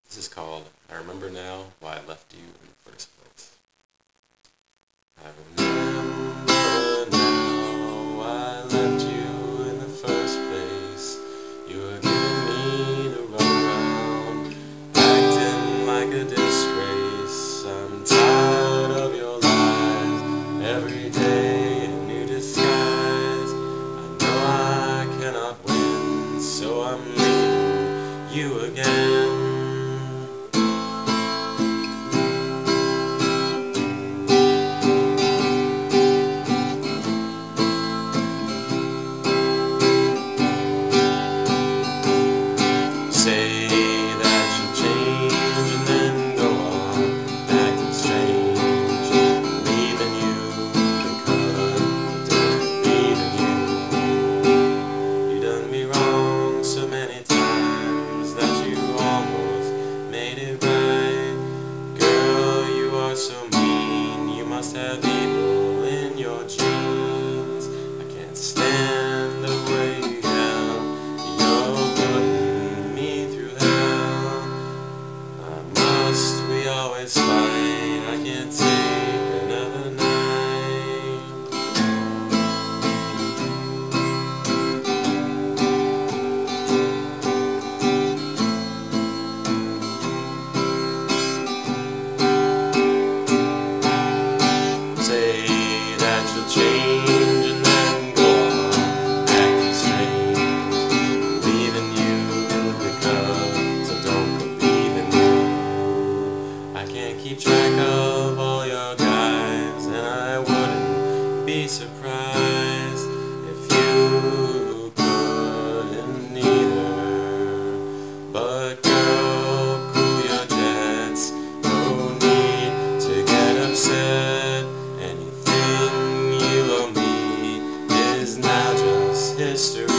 This is called I Remember Now Why I Left You in the First Place. I remember now why I left you in the first place. You were giving me the runaround, acting like a disgrace. I'm tired of your lies, every day a new disguise. I know I cannot win, so I'm leaving you again. Say that you'll change and then go on acting strange, leaving you because I don't believe in you. You done me wrong so many times that you almost made it right. Girl, you are so mean, you must have evil in your genes. I can't stand the way you yell, you're putting me through hell. Must we always fight? I can't take another night. Say that you'll change and then go on acting strange, leaving you because I don't believe in you. I can't keep track of all your guys, and I wouldn't be surprised if you couldn't either. But girl, cool your jets, no need to get upset. Anything you owe me is now just history.